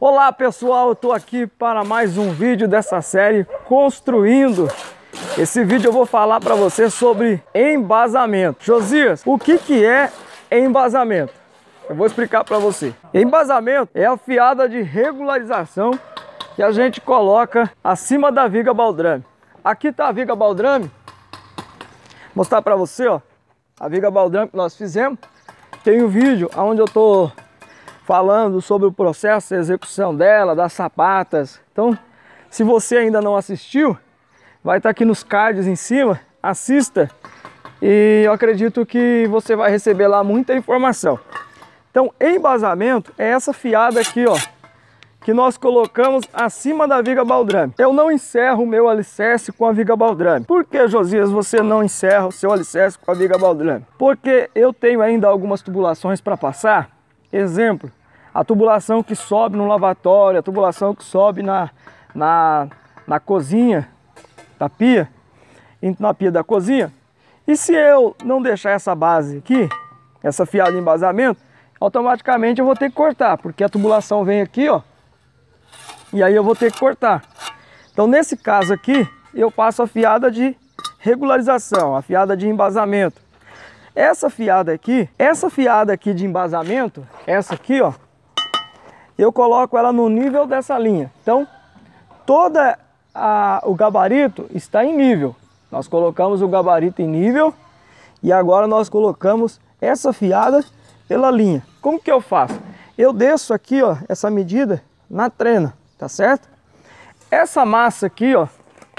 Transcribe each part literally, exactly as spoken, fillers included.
Olá pessoal, eu estou aqui para mais um vídeo dessa série Construindo. Esse vídeo eu vou falar para você sobre embasamento. Josias, o que que é embasamento? Eu vou explicar para você. Embasamento é a fiada de regularização que a gente coloca acima da viga baldrame. Aqui está a viga baldrame. Vou mostrar para você, ó, a viga baldrame que nós fizemos. Tem um vídeo onde eu estou falando sobre o processo de execução dela, das sapatas. Então, se você ainda não assistiu, vai estar aqui nos cards em cima, assista. E eu acredito que você vai receber lá muita informação. Então, embasamento é essa fiada aqui, ó, que nós colocamos acima da viga baldrame. Eu não encerro o meu alicerce com a viga baldrame. Por que, Josias, você não encerra o seu alicerce com a viga baldrame? Porque eu tenho ainda algumas tubulações para passar. Exemplo, a tubulação que sobe no lavatório, a tubulação que sobe na, na, na cozinha, na pia, na pia da cozinha. E se eu não deixar essa base aqui, essa fiada de embasamento, automaticamente eu vou ter que cortar, porque a tubulação vem aqui, ó, e aí eu vou ter que cortar. Então nesse caso aqui, eu passo a fiada de regularização, a fiada de embasamento. Essa fiada aqui, essa fiada aqui de embasamento, essa aqui, ó, eu coloco ela no nível dessa linha. Então, toda a, o gabarito está em nível. Nós colocamos o gabarito em nível e agora nós colocamos essa fiada pela linha. Como que eu faço? Eu desço aqui, ó, essa medida na trena, tá certo? Essa massa aqui, ó,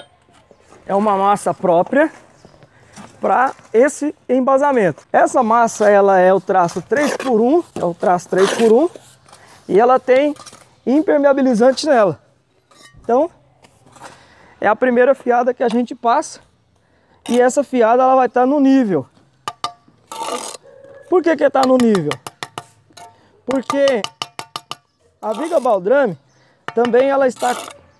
é uma massa própria para esse embasamento. Essa massa, ela é o traço três por um, é o traço três por um, e ela tem impermeabilizante nela. Então, é a primeira fiada que a gente passa, e essa fiada ela vai estar no nível. Por que que está no nível? Porque a viga baldrame também ela está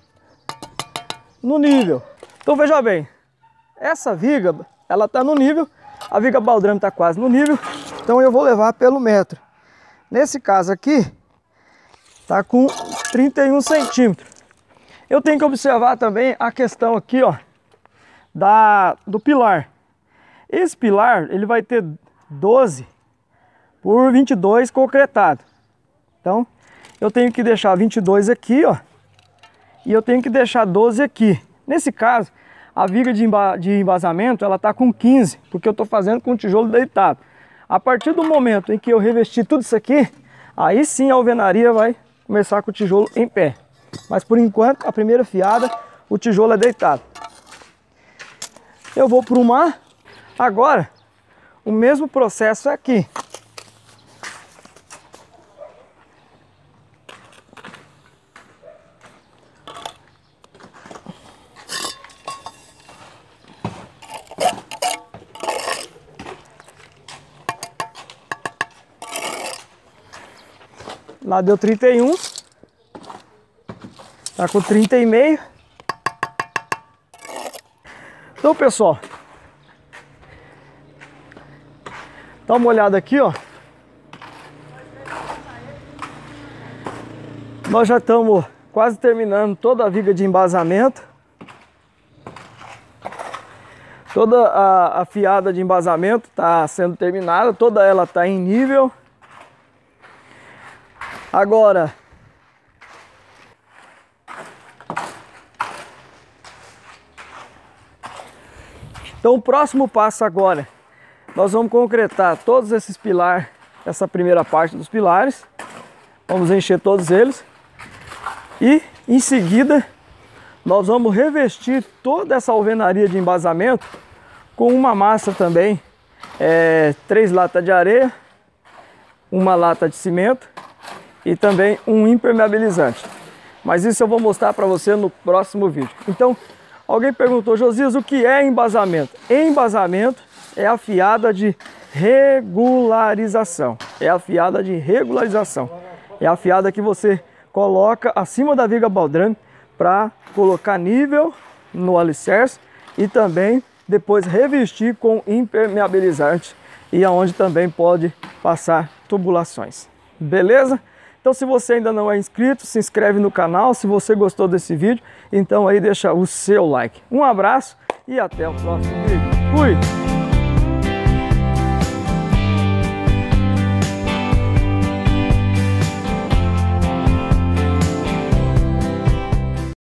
no nível. Então veja bem, essa viga ela está no nível, a viga baldrame está quase no nível, então eu vou levar pelo metro. Nesse caso aqui, está com trinta e um centímetros. Eu tenho que observar também a questão aqui, ó, da, do pilar. Esse pilar, ele vai ter doze por vinte e dois concretado. Então, eu tenho que deixar vinte e dois aqui, ó, e eu tenho que deixar doze aqui. Nesse caso, a viga de, emba de embasamento, ela está com quinze, porque eu estou fazendo com tijolo deitado. A partir do momento em que eu revestir tudo isso aqui, aí sim a alvenaria vai começar com o tijolo em pé. Mas por enquanto, a primeira fiada, o tijolo é deitado. Eu vou prumar. Agora, o mesmo processo é aqui. Lá deu trinta e um, tá com trinta e meio. Então, pessoal, dá uma olhada aqui, ó. Nós já estamos quase terminando toda a viga de embasamento. Toda a, a fiada de embasamento está sendo terminada, toda ela está em nível. Agora, então o próximo passo agora, nós vamos concretar todos esses pilares, essa primeira parte dos pilares, vamos encher todos eles e em seguida nós vamos revestir toda essa alvenaria de embasamento com uma massa também, é, três latas de areia, uma lata de cimento e também um impermeabilizante. Mas isso eu vou mostrar para você no próximo vídeo. Então, alguém perguntou, Josias, o que é embasamento? Embasamento é a fiada de regularização. É a fiada de regularização. É a fiada que você coloca acima da viga baldrame para colocar nível no alicerce e também depois revestir com impermeabilizante e aonde também pode passar tubulações. Beleza? Então se você ainda não é inscrito, se inscreve no canal. Se você gostou desse vídeo, então aí deixa o seu like. Um abraço e até o próximo vídeo. Fui!